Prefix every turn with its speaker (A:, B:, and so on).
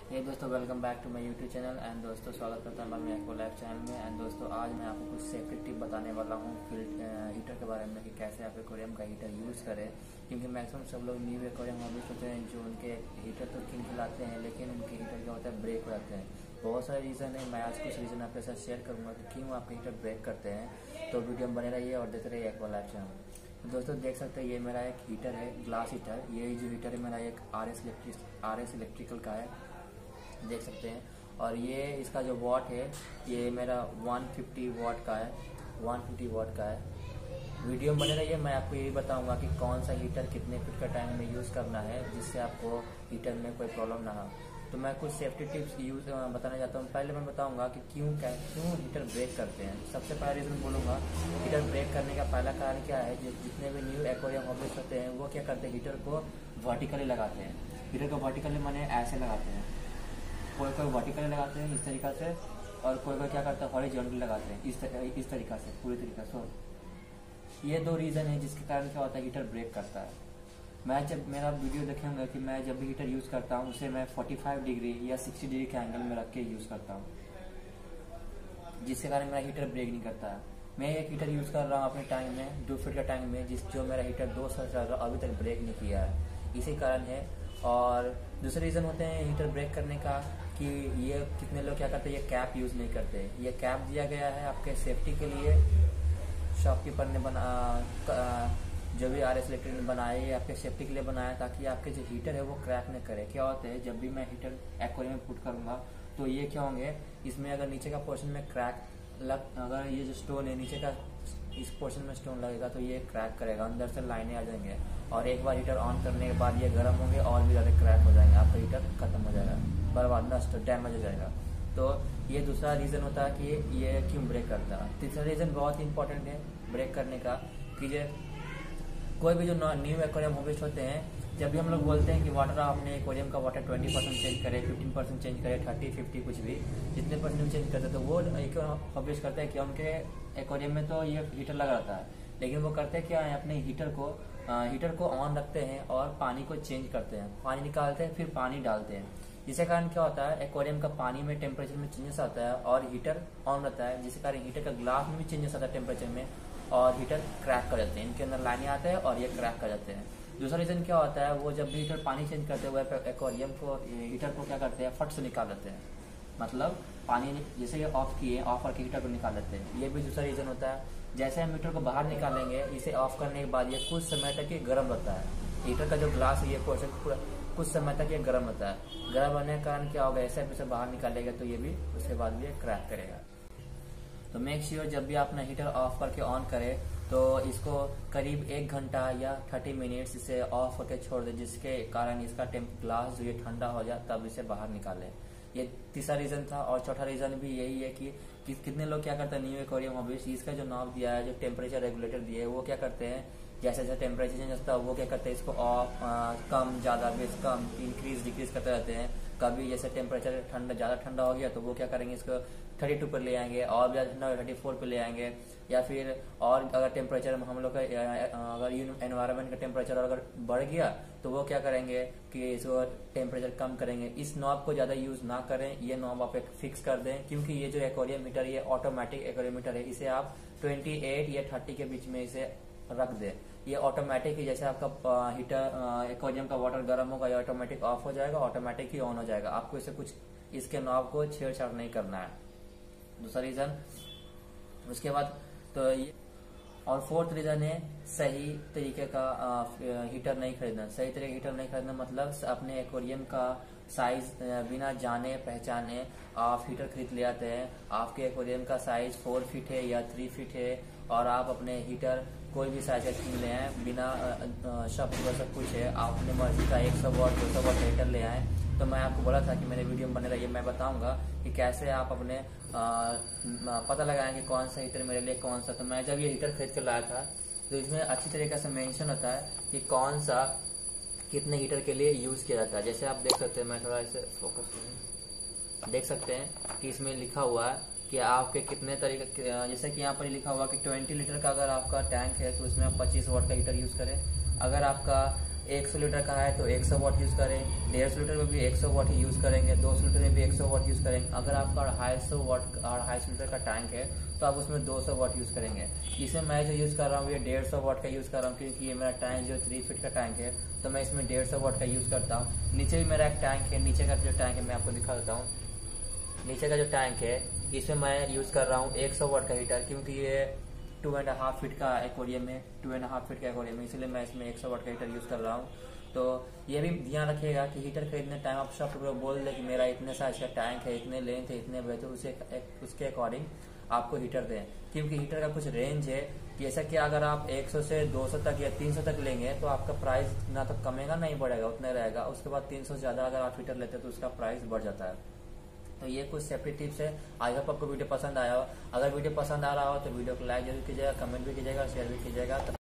A: हे दोस्तों, welcome back to my YouTube channel. And दोस्तों, स्वागत करता हूँ मैं एक्वा लाइफ चैनल में। एंड दोस्तों, आज मैं आपको कुछ सेफ्टी टिप बताने वाला हूँ हीटर के बारे में कि कैसे आप एक्वेरियम का हीटर यूज़ करें। क्योंकि मैक्सिमम सब लोग न्यू एक्वेरियम हॉबीज होते हैं जो उनके हीटर तो खिलाते हैं, लेकिन उनके हीटर क्या होता है, ब्रेक हो जाते हैं। बहुत सारे रीज़न है, मैं आज कुछ रीज़न आपके साथ शेयर करूँगा कि क्यों आपके हीटर ब्रेक करते हैं। तो वीडियो में बने रहिए और देखते रहिए एक्वा लाइफ चैनल। दोस्तों, देख सकते हैं ये मेरा एक हीटर है, ग्लास हीटर। ये जो हीटर है मेरा एक आर एस इलेक्ट्रिकल का है, देख सकते हैं। और ये इसका जो वॉट है ये मेरा 150 वॉट का है, 150 वॉट का है। वीडियो में बने रहिए, मैं आपको यही बताऊंगा कि कौन सा हीटर कितने फीट का टाइम में यूज़ करना है जिससे आपको हीटर में कोई प्रॉब्लम ना हो। तो मैं कुछ सेफ्टी टिप्स बताना चाहता हूँ। पहले मैं बताऊंगा कि क्यों हीटर ब्रेक करते हैं। सबसे पहला रीज़न बोलूँगा, हीटर ब्रेक करने का पहला कारण क्या है। जितने भी न्यू एक्वेरियम हॉबीज होते हैं वो क्या करते हैं, हीटर को वर्टिकली लगाते हैं। हीटर को वर्टिकली माने ऐसे लगाते हैं, कोई वर्टिकली लगाते हैं इस तरीक़ा से, और कोई क्या करता है हॉरिजॉन्टली लगाते हैं इस तरीक़ा से, पूरी तरीक़ा से। ये दो रीज़न है जिसके कारण क्या होता है, हीटर ब्रेक करता है। मैं जब मेरा वीडियो देखेंगे कि मैं जब भी हीटर यूज़ करता हूँ उसे मैं 45 डिग्री या 60 डिग्री के एंगल में रख के यूज़ करता हूँ, जिसके कारण मेरा हीटर ब्रेक नहीं करता है। मैं एक हीटर यूज़ कर रहा हूँ अपने टैंक में, 2 फीट का टैंक में, जो मेरा हीटर 2 साल चल रहा अभी तक ब्रेक नहीं किया है, इसी कारण है। और दूसरे रीज़न होते हैं हीटर ब्रेक करने का कि ये कितने लोग क्या करते हैं, ये कैप यूज़ नहीं करते। ये कैप दिया गया है आपके सेफ्टी के लिए, शॉपकीपर ने जो भी आर एस इलेक्ट्रिक ने बनाया है आपके सेफ्टी के लिए बनाया, ताकि आपके जो हीटर है वो क्रैक न करे। क्या होता है, जब भी मैं हीटर एक्वेरियम में पुट करूँगा तो ये क्या होंगे, इसमें अगर नीचे का पोर्शन में अगर ये जो स्टोन है नीचे का, इस पोर्शन में स्टोन लगेगा तो ये क्रैक करेगा, अंदर से लाइनें आ जाएंगे, और एक बार हीटर ऑन करने के बाद ये गर्म होंगे और भी ज़्यादा क्रैक हो जाएंगे, आपका हीटर खत्म हो जाएगा, बर्बाद, नष्ट, डैमेज हो जाएगा। तो ये दूसरा रीज़न होता है कि ये क्यों ब्रेक करता है। तीसरा रीज़न बहुत इंपॉर्टेंट है ब्रेक करने का कि कोई भी जो न्यू एक्वेरियम हॉबीज होते हैं, जब भी हम लोग बोलते हैं कि वाटर अपने एक्वेरियम का वाटर 20% चेंज करे, 15% चेंज करे, 30-50 कुछ भी जितने परसेंट चेंज करते हैं, तो वो एक हॉबीज करते हैं कि उनके एक्वेरियम में तो ये हीटर लगा रहता है, लेकिन वो करते क्या है, अपने हीटर को ऑन रखते हैं और पानी को चेंज करते हैं, पानी निकालते हैं फिर पानी डालते हैं। जिसके कारण क्या होता है, एक्वेरियम का पानी में टेम्परेचर में चेंजेस आता है और हीटर ऑन रहता है, जिसके कारण हीटर का ग्लास में भी चेंजेस आता है टेम्परेचर में, और हीटर क्रैक कर जाते हैं, इनके अंदर लाइनें आते हैं और ये क्रैक कर जाते हैं। दूसरा रीज़न क्या होता है, वो जब भी हीटर पानी चेंज करते हुए एक्वेरियम को, हीटर को क्या करते हैं, फट से निकाल देते हैं। मतलब पानी जैसे ये ऑफ किए, ऑफ करके हीटर को निकाल देते हैं, ये भी दूसरा रीज़न होता है। जैसे हम हीटर को बाहर निकालेंगे, इसे ऑफ करने के बाद ये कुछ समय तक ये गर्म रहता है, हीटर का जो ग्लास है ये पोर्शन पूरा कुछ समय तक ये गर्म रहता है। गर्म होने के कारण क्या होगा, ऐसे फिर बाहर निकालेगा तो ये भी उसके बाद भी क्रैक करेगा। तो मेक श्योर जब भी आप अपना हीटर ऑफ करके ऑन करें तो इसको करीब 1 घंटा या 30 मिनट्स इसे ऑफ करके छोड़ दें, जिसके कारण इसका ग्लास जो ये ठंडा हो जाए तब इसे बाहर निकालें। ये तीसरा रीज़न था। और चौथा रीज़न भी यही है कि कितने लोग क्या करते हैं, न्यू एक्वेरियम हॉबीज, इसका जो नॉब दिया है, जो टेम्परेचर रेगुलेटर दिए है, वो क्या करते हैं, जैसे जैसे टेम्परेचर चेंज होता है वो क्या करते हैं, इसको ऑफ कम ज़्यादा बेस कम इंक्रीज डिक्रीज करते रहते हैं। कभी जैसे टेम्परेचर ज़्यादा ठंडा हो गया तो वो क्या करेंगे, इसको 32 पर ले आएंगे, और ज़्यादा ठंडा 34 पर ले आएंगे, या फिर और अगर टेम्परेचर हम लोग का अगर एनवायरनमेंट का टेम्परेचर अगर बढ़ गया तो वो क्या करेंगे कि इसको टेम्परेचर कम करेंगे। इस नॉब को ज़्यादा यूज़ ना करें, ये नॉब आप एक फिक्स कर दें, क्योंकि ये जो एक्वेरियम हीटर ये ऑटोमेटिक एक्वेरियम हीटर है, इसे आप 28 या 30 के बीच में इसे रख दें। ये ऑटोमेटिक ही, जैसे आपका हीटर एक्वेरियम का वाटर गर्म होगा, ये ऑटोमेटिक ऑफ हो जाएगा, ऑटोमेटिक ही ऑन हो जाएगा, आपको इसे कुछ इसके नॉब को छेड़छाड़ नहीं करना है। दूसरा रीज़न, उसके बाद तो ये, और फोर्थ रीज़न है सही तरीके का हीटर नहीं खरीदना। सही तरीके का हीटर नहीं खरीदना मतलब अपने एक्वेरियम का साइज बिना जाने पहचाने आप हीटर खरीद ले आते हैं। आपके एक्वेरियम का साइज 4 फीट है या 3 फीट है, और आप अपने हीटर कोई भी साइज का खरीद ले आए, बिना सब कुछ है, आप अपने मर्जी का 100 वॉट 200 वॉट हीटर ले आए। तो मैं आपको बोला था कि मेरे वीडियो में बने रहिए, मैं बताऊंगा कि कैसे आप अपने पता लगाएंगे कौन सा हीटर मेरे लिए कौन सा। तो मैं जब ये हीटर खरीद कर लाया था तो इसमें अच्छी तरीके से मेंशन होता है कि कौन सा कितने हीटर के लिए यूज किया जाता है। जैसे आप देख सकते हैं, मैं थोड़ा इसे फोकस करूँ, देख सकते हैं कि इसमें लिखा हुआ है कि आपके कितने तरीके, जैसे कि यहाँ पर लिखा हुआ कि 20 लीटर का अगर आपका टैंक है तो उसमें आप 25 वाट का हीटर यूज करें। अगर आपका 100 लीटर का है तो 100 वाट यूज करें, 150 लीटर में भी 100 वाट ही यूज करेंगे, 200 लीटर में भी 100 वाट यूज करेंगे। अगर आपका 250 लीटर का टैंक है तो आप उसमें 200 वाट यूज करेंगे। इसमें मैं जो यूज कर रहा हूँ ये 150 वाट का यूज कर रहा हूँ, क्योंकि ये मेरा टैंक जो 3 फीट का टैंक है तो मैं इसमें 150 वाट का यूज करता हूँ। नीचे भी मेरा एक टैंक है, नीचे का जो टैंक है मैं आपको दिखा देता हूँ। नीचे का जो टैंक है इसमें मैं यूज कर रहा हूँ 100 वाट का हीटर, क्योंकि ये 2.5 फीट का एक्वेरियम है, 2.5 फीट का एक्वेरियम है, इसलिए मैं इसमें 100 वाट का हीटर यूज कर रहा हूँ। तो ये भी ध्यान रखिएगा कि हीटर खरीदने टाइम आप शॉप को बोल दे कि मेरा इतने साइज का टैंक है, इतने लेंथ है, इतने ब्रेथ है, उसके अकॉर्डिंग आपको हीटर दें, क्योंकि हीटर का कुछ रेंज है। जैसा कि अगर आप 100 से 200 तक या 300 तक लेंगे तो आपका प्राइस ना तो कमेगा नहीं बढ़ेगा, उतना रहेगा। उसके बाद 300 से ज्यादा अगर आप हीटर लेते हैं तो उसका प्राइस बढ़ जाता है। तो ये कुछ सेफ्टी टिप्स है। आई होप आपको वीडियो पसंद आया हो। अगर वीडियो पसंद आ रहा हो तो वीडियो को लाइक जरूर कीजिएगा, कमेंट भी कीजिएगा, शेयर भी कीजिएगा।